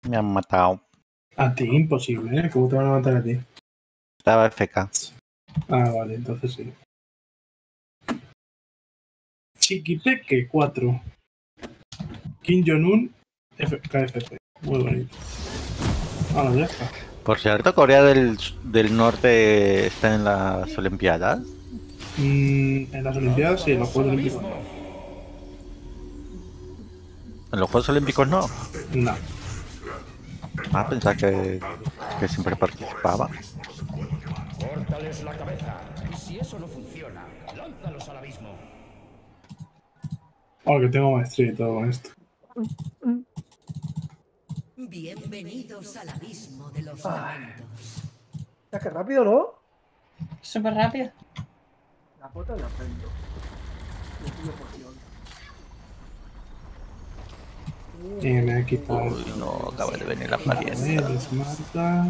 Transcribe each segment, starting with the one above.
Me han matado. A ti, imposible, ¿eh? ¿Cómo te van a matar a ti? Estaba FK. Ah, vale, entonces sí. Chiquipeque 4. Kim Jong-un KFP. Muy bonito. Ah, ya está. Por cierto, Corea del Norte está en las Olimpiadas. En las Olimpiadas sí, en los Juegos Olímpicos no. ¿En los Juegos Olímpicos no? No. Ah, pensaba que siempre participaba. Córtales la cabeza. Y si eso no funciona, lánzalos al abismo. Oh, que tengo maestría y todo con esto. Bienvenidos al abismo de los lamentos. Ya que rápido, ¿no? Súper rápido. La pota la prendo. Le pido poción. Y me he quitado. Uy, no, acaba de venir la pariente. Desmarcas.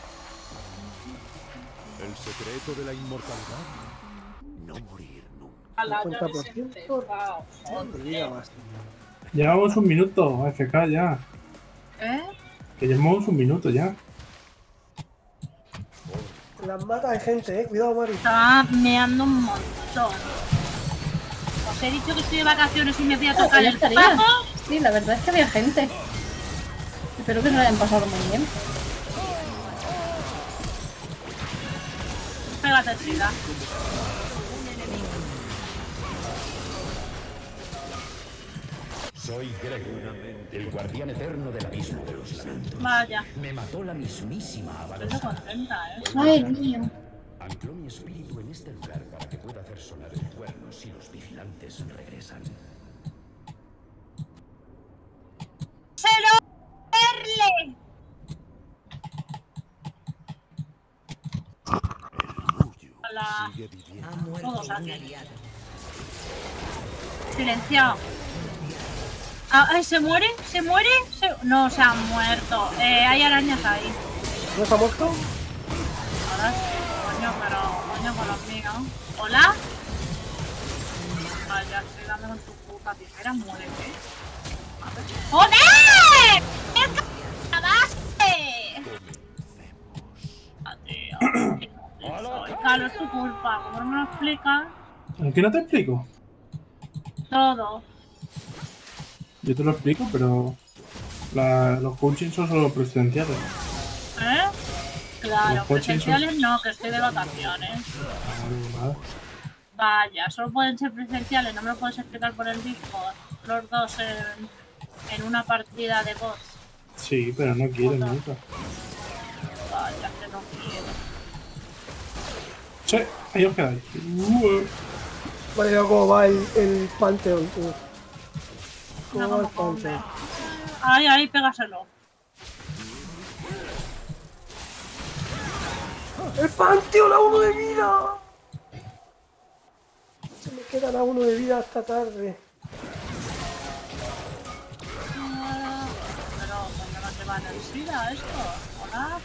El secreto de la inmortalidad. No morir nunca. A la 50% de vida basta. Llevamos un minuto, AFK ya. ¿Eh? Que llevamos un minuto ya. Las mata de gente, cuidado, Mari. Estaba meando un montón. Os he dicho que estoy de vacaciones y me voy a tocar el papo. Sí, la verdad es que había gente. Espero que se lo hayan pasado muy bien. Pégate, chica. Soy Greg, el guardián eterno del abismo de los lamentos. Vaya. Me mató la mismísima Estoy Avalon. contenta, ¿eh? Ay, mío. Ancló mi espíritu en este lugar para que pueda hacer sonar el cuerno si los vigilantes regresan. ¡Cero! ¡Verle! Hola. Ha muerto Todos un aquí. aliado. Silenciado. Ay, ¿se muere? ¿Se muere? No, se ha muerto. Hay arañas ahí. ¿No está muerto? Ahora sí, coño, pero coño con los míos. ¿Hola? Vaya, estoy dando con tu puta tijera, muérete. ¡Joder! ¡Qué cagaste! Claro, es tu culpa. ¿Cómo no me lo explicas? ¿En qué no te explico? Todo. Yo te lo explico, pero los coachings son solo presenciales. ¿Eh? Claro, Los coches presenciales no, que estoy de vacaciones. Nada. Vaya, solo pueden ser presenciales, no me lo puedes explicar por el Discord. Los dos en una partida de bots. Sí, pero no quieren nunca. Vaya, que no quiero. Sí, ahí os quedáis. Vale, ¿cómo va el Pantheon, tío? ¿Cómo No, va el como Pantheon? Ahí, pégaselo. ¡El Pantheon a 1 de vida! Se me quedan a 1 de vida hasta tarde. Pero, ¿dónde no te van en SIDA esto? ¿Hola?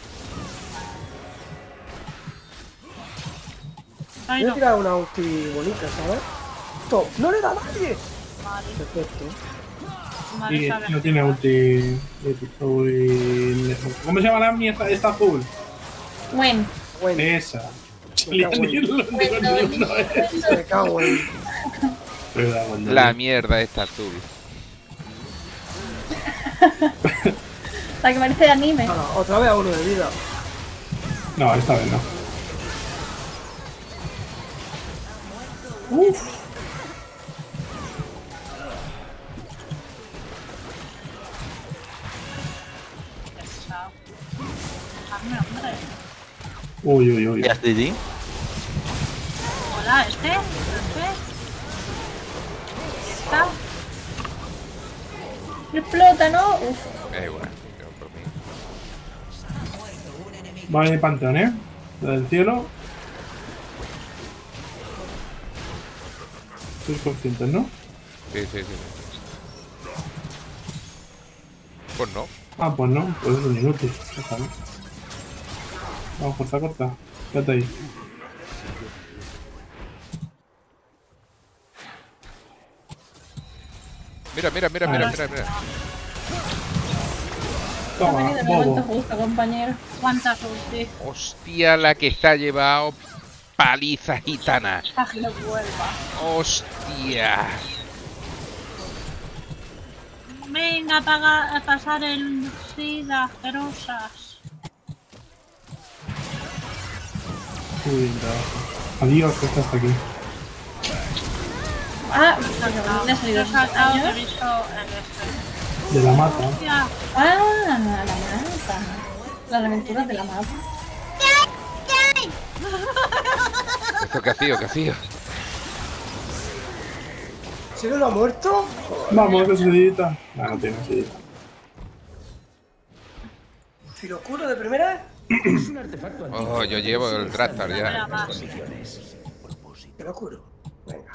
Voy a tirar una ulti bonita, ¿sabes? ¡Top! ¡No le da a nadie! Vale. Perfecto. Y no tiene ulti. ¿Cómo se llama la mierda esta azul? Gwen. Esa. Me cago en. La mierda esta azul. La que parece de anime. Otra vez a 1 de vida. No, esta vez no. Uff. Uy, uy, uy. ¿Ya es Didi? Hola, ¿este? ¿Está? Explota, ¿no? Uf. Bueno, por mí. Vale, Panteón, ¿eh? La del cielo. Sois conscientes, ¿no? Sí. Pues no. Ah, pues no, pues es un inútil. Déjame. Vamos, corta. Quédate ahí. Mira. Ha Toma, venido en el momento bobo. justo, compañero. ¿Cuántas ultis? Hostia, la que se ha llevado paliza gitana. Para que no vuelva. Hostia. Venga, a pasar el SIDA, asquerosas. Muy bien, trabajo. Adiós, que estás aquí. Ah, ¿dónde ha salido Yo he ese saltado, daño? he visto el De la mata. Hostia, Ah, la mata. Las aventuras de la mata. Esto que hacía, que hacía. ¿Si no lo ha muerto? Vamos, que sedita. No tiene sedita. ¿Firocuro de primera? Es un artefacto antiguo. Oh, yo llevo el Drastar era ya. más. Firocuro. Venga.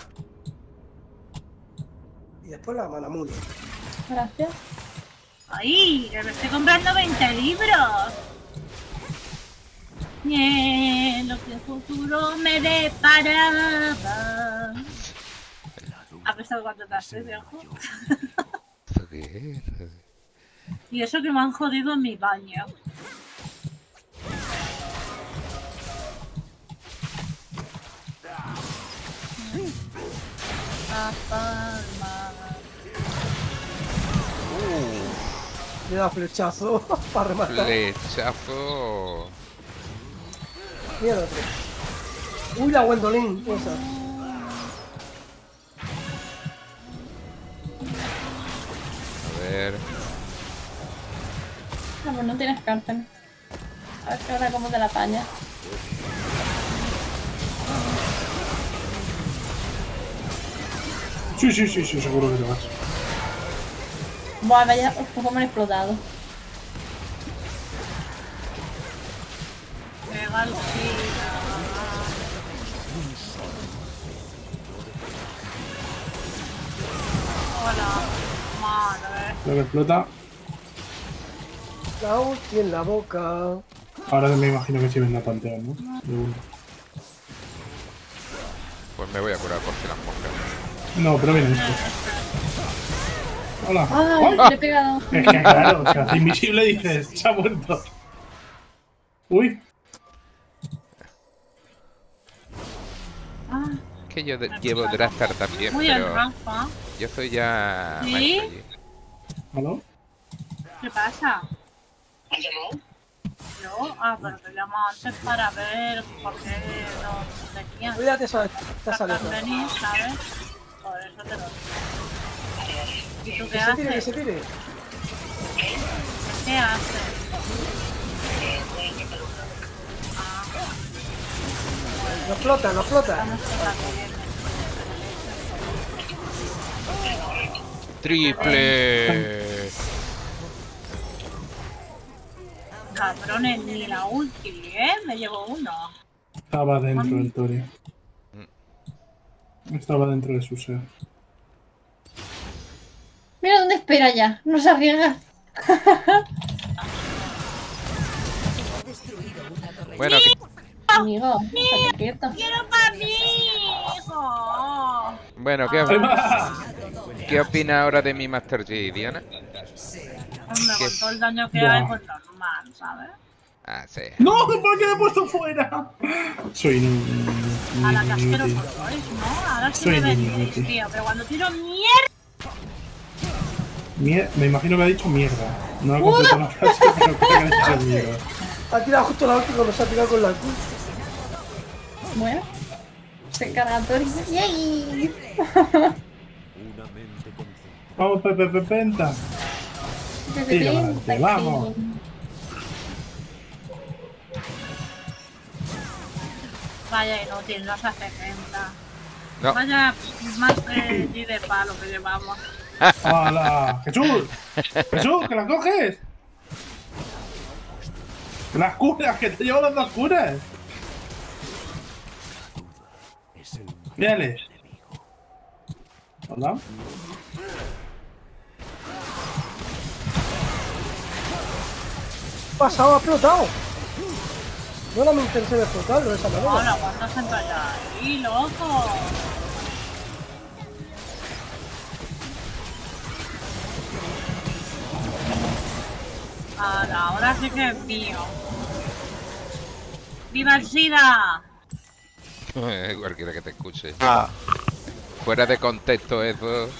Y después la Manamune. Gracias. ¡Ay! Que me estoy comprando 20 libros. Lo que el futuro me deparaba. ¿Has visto cuánto te has viejo? ¿Esto qué es? Y eso que me han jodido en mi baño. La palma. Le da flechazo para rematar. Flechazo. Mira el otro. Uy, la Gwendolyn. Esa. A ver. Ah, pues no tienes carta. A ver que ahora cómo te la apañas. Sí, sí, sí, sí, seguro que te vas. Buah, vaya, cómo me han explotado. Pega el SIDA. Hola, madre. Lo que explota. La ulti en la boca. Ahora me imagino que sí ven la pantalla, ¿no? De uno. Pues me voy a curar por si las moscas. No, pero viene esto. Hola. Ay, ¡Ay! le he pegado. Es que claro, o sea, hace invisible y dices, se ha muerto. Uy. Ah, Es que yo llevo Drastar también, muy bien, pero Rafa. yo soy ya ¿Sí? maestro allí. ¿Aló? ¿Qué pasa? Yo, pero te llamo antes para ver por qué no tenías. Oye, te sale Tartan venir, ¿sabes? Por eso te lo digo. ¿Y tú qué Que se tire, que haces? se tire. ¿Qué haces? Nos flota, nos flota. Vamos con la que viene. ¡Triple! Cabrones, ni la ulti, ¿eh? Me llevo uno. Estaba dentro del Tori. Estaba dentro de su ser. Mira dónde espera ya. No se arriesga. Bueno, que- Amigo, estate quieto. ¡Quiero para mí, hijo! bueno, ¿qué opina ahora de mi Master Yi, Diana? Hombre, ¿Qué? con todo el daño que Buah. hay, pues normal, ¿sabes? Ah, sí. ¡No! ¿Por qué me he puesto fuera? Soy un... A la que asqueroso sois, ¿no? Ahora sí Soy me niño, venís, tío. tío. Pero cuando tiro mierda... Me imagino que ha dicho mierda. No ha completado la frase, pero creo que ha dicho mierda. Ha tirado justo la ulti cuando se ha tirado con la Q. Bueno. Se carga Tori. ¡Yay! Vamos, Pepe, Penta. Tira adelante, vamos. Vaya inútil, no se hace cuenta. No. Vaya más de palo que llevamos. ¡Hala! ¡Jesús! ¡Jesús, que la coges! ¡Que las curas! ¡Que te llevo las dos curas! Mírale. Hola. Pasado, ha explotado. No era mi intención de explotarlo de esa manera. Hola, ¿cuántos entran ya ahí, loco? Ahora sí que es mío. ¡Viva el SIDA! Cualquiera que te escuche. Ah, Fuera de contexto eso.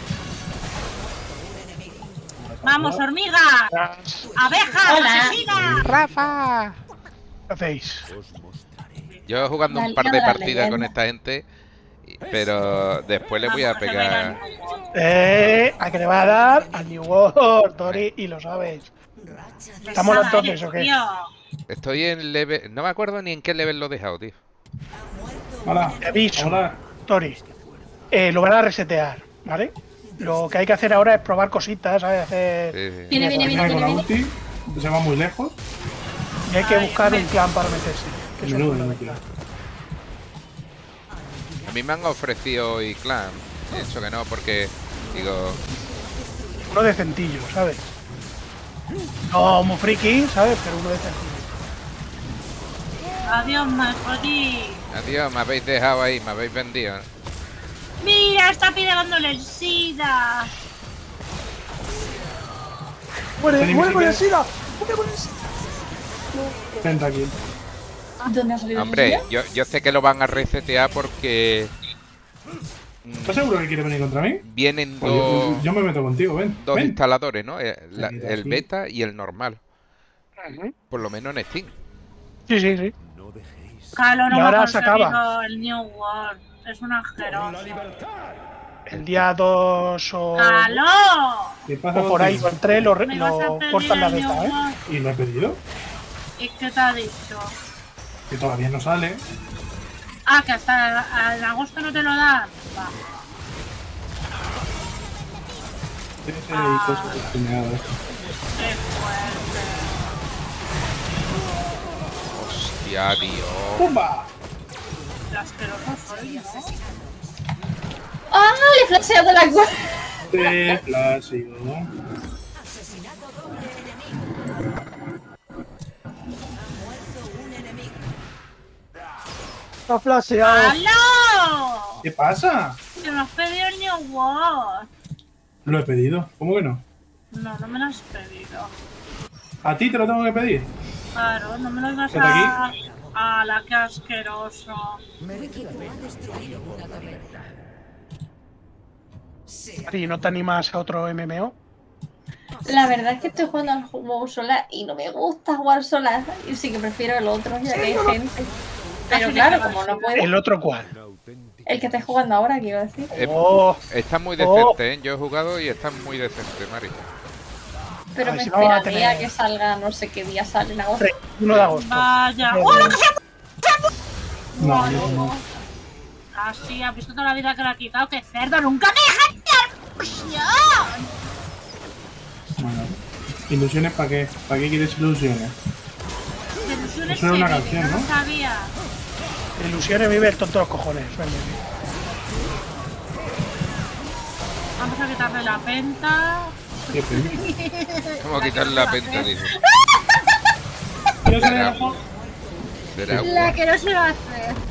¡Vamos, hormigas! ¡Abejas! Hola. ¡Asesinas! ¡Rafa! ¿Qué hacéis? Yo jugando La un par liga de de la partidas con leyenda. esta gente, pero después le voy a Vamos, que se vaya pegar. el New World. ¿A qué le va a dar? Al New World, Tori, y lo sabes. ¿Estamos los Pesada entonces o qué? tío. Estoy en level. No me acuerdo ni en qué level lo he dejado, tío. Hola. Te aviso, Hola. Tori. Lo van a resetear, ¿vale? Lo que hay que hacer ahora es probar cositas, ¿sabes? Hacer... Sí, sí. Viene, viene, Viene viene, con la viene. ulti. Se va muy lejos. Y hay que Ay, buscar me- un clan para meterse. Que eso Menudo, es menudo. fundamental. A mí me han ofrecido hoy clan. He dicho que no, porque digo. Uno decentillo, ¿sabes? No muy friki, ¿sabes? Pero uno decentillo. Adiós, Marconi. Adiós, me habéis dejado ahí, me habéis vendido. Mira, está pegándole el SIDA. ¡Muere! Enemy ¡Muere con el Seeker. SIDA! ¡Muere con el SIDA! Pentakill. ¿Dónde ha salido Hombre, el yo sé que lo van a resetear porque ¿Estás seguro que quiere venir contra mí? vienen Pues dos, yo me meto contigo, ven. dos ven. instaladores, ¿no? Mira, El sí. beta y el normal. Ujú. Por lo menos en Steam. Sí, sí, sí. No dejéis. Calo no Y va a ahora se conseguir acaba. el New World. Es un asqueroso. El día 2 o, ¡Calo! ¿Qué pasa o por ahí, o contigo? el 3 lo, Me vas a lo pedir cortan la el New beta, ¿eh? World. ¿Y lo he pedido? ¿Y qué te ha dicho? Que todavía no sale. Ah, que hasta en agosto no te lo dan. Va. Y cosas tuneadas. Qué fuerte. Hostia, tío. ¡Pumba! Qué asqueroso soy, ¿no? ¡Ah! Le he flasheado la cuerda. Te flasheo. Está flasheado. ¡Aló! ¿Qué pasa? Que me has pedido el New World. Lo he pedido. ¿Cómo que no? No, no me lo has pedido. ¿A ti te lo tengo que pedir? Claro, no me lo vas ¿Quédate a... ¡Hala, qué asqueroso! ¿Y no te animas a otro MMO? La verdad es que estoy jugando al juego sola y no me gusta jugar sola. Y sí que prefiero el otro, ya que hay gente. Pero claro, como no puedo. ¿El otro cuál? Una auténtica. El que estáis jugando ahora, quiero decir. Oh, Está muy decente, ¿eh? Yo he jugado y está muy decente, Mari. Pero A ver me si vamos a esperaría tener- que salga, no sé qué día sale en agosto. 1 de agosto. Vaya. Bien, ¡Oh, lo bien. que se No, ha... yo no. Así, has visto toda la vida que le ha quitado. ¡Qué cerdo! ¡Nunca me deja entrar! Bueno. ¿Ilusiones para qué? ¿Para qué quieres ilusiones? Ilusiones Eso era una que canción, no ¿no? lo sabía. Ilusiones vive el tonto de los cojones. Ven, ven, ven. Vamos a quitarle la penta. ¿Qué premio? ¿Cómo quitar la penta, dice? Yo se le dejo. Será La que no se va a hacer.